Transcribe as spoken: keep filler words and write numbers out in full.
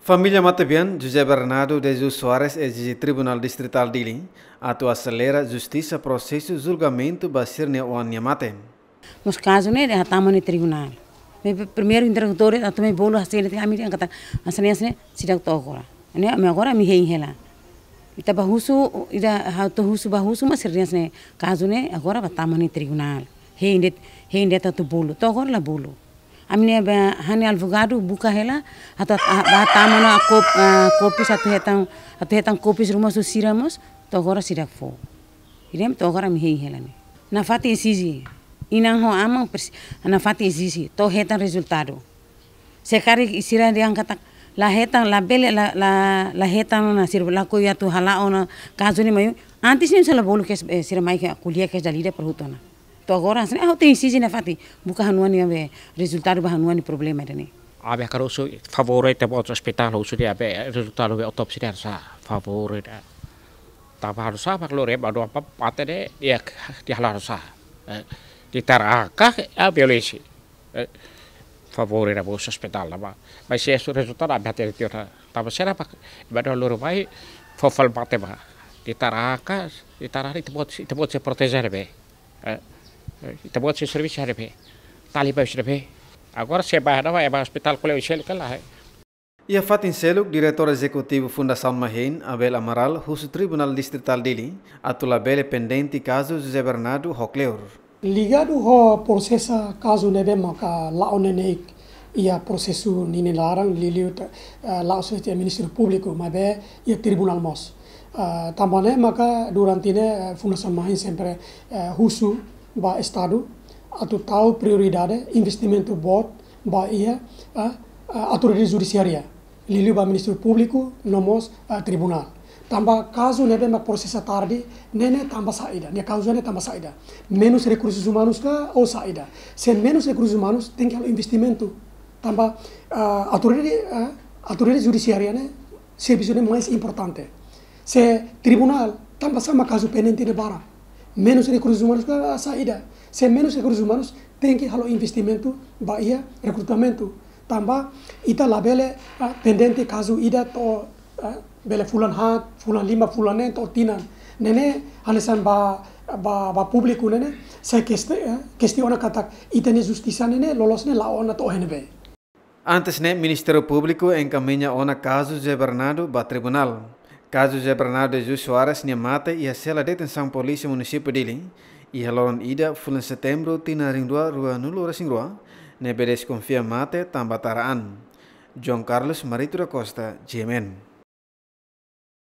Família Matabian, José Bernardo de Jesus Soares, exige Tribunal Distrital Dili atu acelera justiça processo julgamento basir ne o Nyamate. Nos casos né, já estamos no tribunal. Primeiro interrogatório, eu também bolo assim, ele tem a minha kata, assim assim, se dá agora. Né, mas agora me rei ela. Ita bahusu, ida hauto husu bahusu, mas serius né, caso né, agora estamos no tribunal. Rei indet, rei indet tu bolo, tu agora la bolo. A minha hani advogado buka hela, atau batama na kop kopi satu hetang, satu hetang kopi rumah tu siramos, tu agora sidak fo. Irem tu agora me rei ela né. Na fati exige, inang ho amang na fati exige, tu hetang resultado. Sekarang isira dia angkat la hetang la bele la la la hetang na sir la ko ya tu hala ona caso ni mayu antes nem se la bolo que sir mai que kuliah que dalida perhutona. To agora assim, ah, tem exige na fati, buka hanuani ave resultado ba hanuani problema dene. Abe karoso favorite about hospital usu dia abe resultado be autopsi dia sa favorite. Tapa harus sa pak lore ba do apa pate de dia dia harus sa. Di taraka a violência. Favorite abo hospital lá ba. Mas se esse resultado abe até dia tapa será pak ba do loro vai fofal pate ba. Di taraka di tarari te bot te bot se proteger be. Kita buat si servis hari be, tali ba serve. Agora se vai vai para hospital colhe o chelo que lá. Ia Fatin Seluk, diretor executivo Fundação Mahen, Abel Amaral, husu Tribunal Distrital Dili, atula bele pendente caso José Bernardo Hocleur. Ligado ao processo caso nebe maka laonenek ia processo nini larang liliu lao setia Ministério Público, mas be ia Tribunal Mos. Também maka durante ne Fundação Mahen sempre husu ba Estado atau tahu prioridade investimento bot ba ia autoridade judiciária liliu ba Ministério Público nomos tribunal tambah caso nebe mak proses tarde nene tambah saída ne caso ne tambah saída menos recursos humanos ka ou saída sem menos recursos humanos tem que investimento tambah autoridade autoridade judiciária ne serviço ne mais importante se tribunal tambah sama caso pendente ne bara menos recursos humanos ka saída. Se menos recursos humanos tem que halo investimento, bahia recrutamento. Tambah ita labele uh, pendente caso ida to uh, bele fulan hat, fulan lima fulanen to tinan. Nene halesan ba ba ba publiku nene se queste uh, questiona kata ita ne justiça nene lolos ne laona to henbe. Antes ne Ministério Público encaminha ona caso de Bernardo ba tribunal. Caso José Bernardo de Jesus Soares Nyamate e a cela detenção polícia município dele e haloran ida fulan setembro tina ringdua rua nulu rasingrua ne bedes confia mate tambataraan. João Carlos Marito da Costa, G M N.